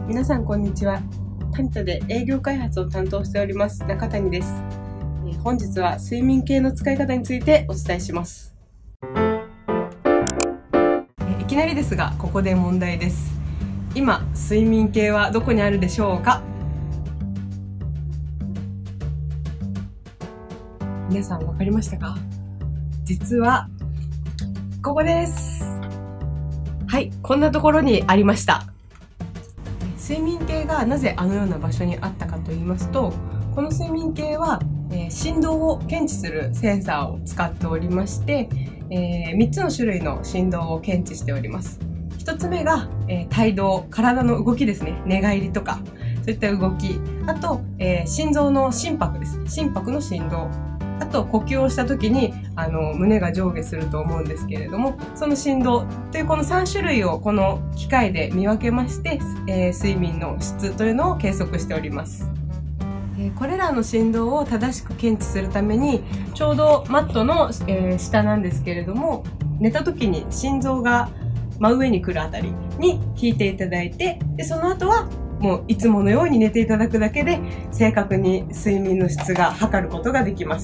皆さんこんにちは。タニタで営業開発を担当しております中谷です。本日は睡眠系の使い方についてお伝えします。いきなりですがここで問題です。今睡眠系はどこにあるでしょうか？皆さん分かりましたか？実はここです。はい、こんなところにありました。睡眠計がなぜあのような場所にあったかと言いますと、この睡眠計は、振動を検知するセンサーを使っておりまして、3つの種類の振動を検知しております。1つ目が、体動、体の動きですね。寝返りとかそういった動き、あと、心臓の心拍です。心拍の振動、あと呼吸をした時に胸が上下すると思うんですけれども、その振動というこの3種類をこの機械で見分けまして、睡眠の質というのを計測しております。これらの振動を正しく検知するために、ちょうどマットの、下なんですけれども、寝た時に心臓が真上に来るあたりに引いていただいて、でその後はもういつものように寝ていただくだけで正確に睡眠の質が測ることができます。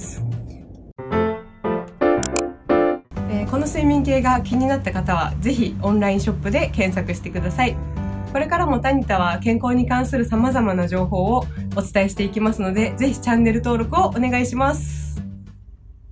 この睡眠計が気になった方はぜひオンラインショップで検索してください。これからもタニタは健康に関する様々な情報をお伝えしていきますので、ぜひチャンネル登録をお願いします。